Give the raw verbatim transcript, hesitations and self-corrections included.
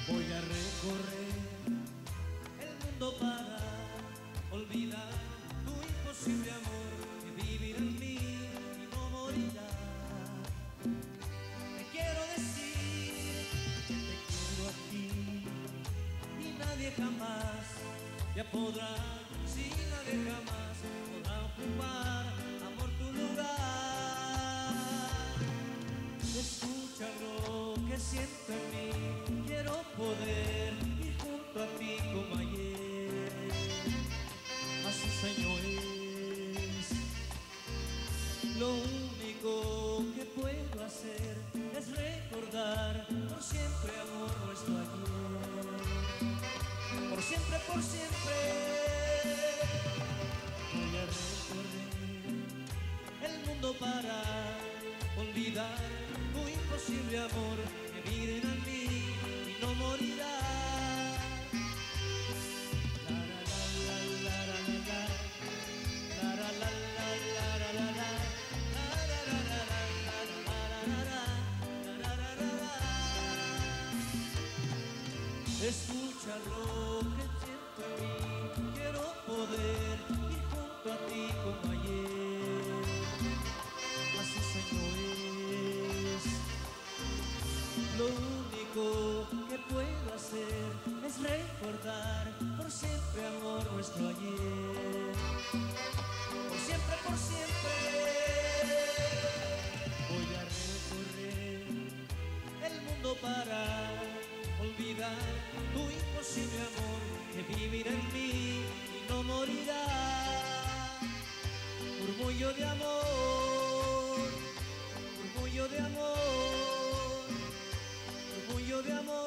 Voy a recorrer el mundo para olvidar tu imposible amor que vivirá en mí y no morirá. Te quiero decir que te quiero a ti y nadie jamás ya podrá, si nadie jamás podrá ocupar, amor, tu lugar. Escucha lo que siento en mí, quiero poder ir junto a ti como ayer. Así sueño es. Lo único que puedo hacer es recordar por siempre, amor, nuestro ayer. Por siempre, por siempre. Voy a recorrer el mundo para olvidar tu imposible amor que vive en mí y no morirá. La la la la la la la la la la la la. Escucha lo que siento en mí, quiero poder ir junto a ti como ayer. Así sueño es. Lo único que puedo hacer es recordar por siempre, amor, nuestro ayer. Por siempre, por siempre. Voy a recorrer el mundo para olvidar tu imposible amor que vivirá en mí y no morirá. Murmullo de amor, murmullo de amor, murmullo de amor.